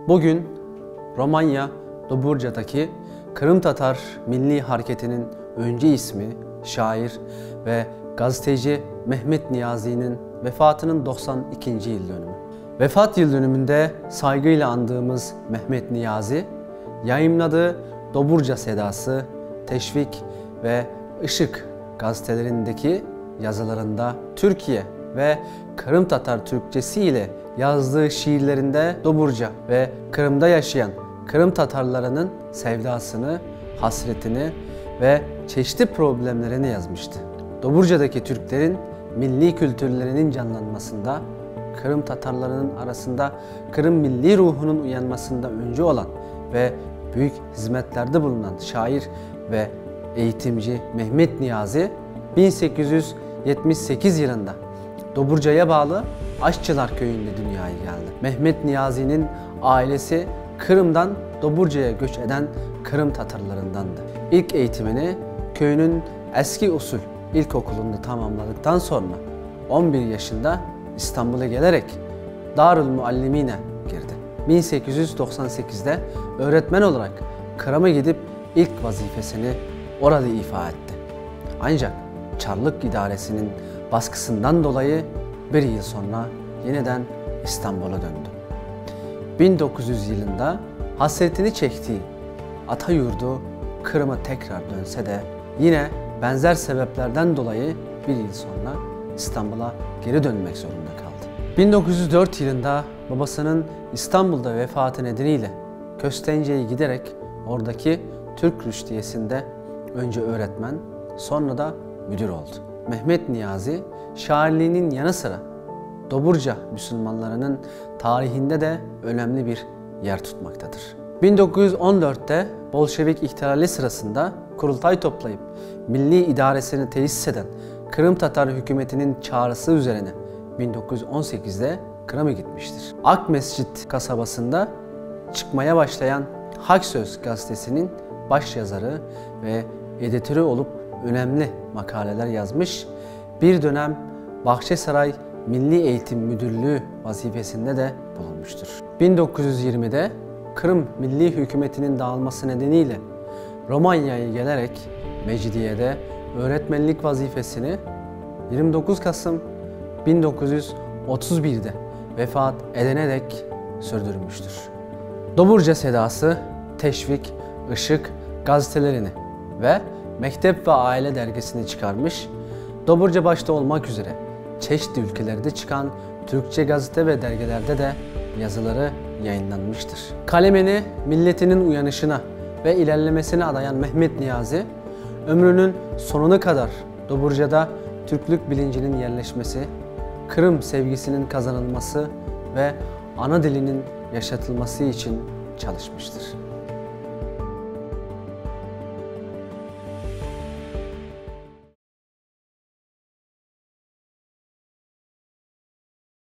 Bugün Romanya Dobruca'daki Kırım Tatar Milli Hareketi'nin öncü ismi şair ve gazeteci Mehmet Niyazi'nin vefatının 92. yıl dönümü. Vefat yıl dönümünde saygıyla andığımız Mehmet Niyazi, yayımladığı Dobruca Sedası, Teşvik ve Işık gazetelerindeki yazılarında Türkiye ve Kırım Tatar Türkçesi ile yazdığı şiirlerinde Dobruca ve Kırım'da yaşayan Kırım Tatarlarının sevdasını, hasretini ve çeşitli problemlerini yazmıştı. Dobruca'daki Türklerin milli kültürlerinin canlanmasında, Kırım Tatarlarının arasında Kırım milli ruhunun uyanmasında öncü olan ve büyük hizmetlerde bulunan şair ve eğitimci Mehmet Niyazi 1878 yılında Dobruca'ya bağlı Aşçılar Köyü'nde dünyaya geldi. Mehmet Niyazi'nin ailesi Kırım'dan Dobruca'ya göç eden Kırım Tatarlarındandı. İlk eğitimini köyünün eski usul ilkokulunda tamamladıktan sonra 11 yaşında İstanbul'a gelerek Darül Muallimine girdi. 1898'de öğretmen olarak Kırım'a gidip ilk vazifesini orada ifa etti. Ancak Çarlık İdaresi'nin baskısından dolayı bir yıl sonra yeniden İstanbul'a döndü. 1900 yılında hasretini çektiği Atayurdu Kırım'a tekrar dönse de yine benzer sebeplerden dolayı bir yıl sonra İstanbul'a geri dönmek zorunda kaldı. 1904 yılında babasının İstanbul'da vefatı nedeniyle Köstence'ye giderek oradaki Türk Rüştiyesi'nde önce öğretmen, sonra da müdür oldu. Mehmet Niyazi, şairliğinin yanı sıra Dobruca Müslümanlarının tarihinde de önemli bir yer tutmaktadır. 1914'te Bolşevik ihtilali sırasında kurultay toplayıp milli idaresini tesis eden Kırım Tatar hükümetinin çağrısı üzerine 1918'de Kırım'a gitmiştir. Akmescit kasabasında çıkmaya başlayan Hak Söz gazetesinin başyazarı ve editörü olup önemli makaleler yazmış, bir dönem Bahçesaray Milli Eğitim Müdürlüğü vazifesinde de bulunmuştur. 1920'de Kırım Milli Hükümeti'nin dağılması nedeniyle Romanya'ya gelerek Mecidiye'de öğretmenlik vazifesini 29 Kasım 1931'de vefat edene dek sürdürmüştür. Dobruca Sedası, Teşvik, Işık gazetelerini ve Mektep ve Aile dergisini çıkarmış, Dobruca başta olmak üzere çeşitli ülkelerde çıkan Türkçe gazete ve dergilerde de yazıları yayınlanmıştır. Kalemini milletinin uyanışına ve ilerlemesine adayan Mehmet Niyazi, ömrünün sonuna kadar Dobruca'da Türklük bilincinin yerleşmesi, Kırım sevgisinin kazanılması ve ana dilinin yaşatılması için çalışmıştır.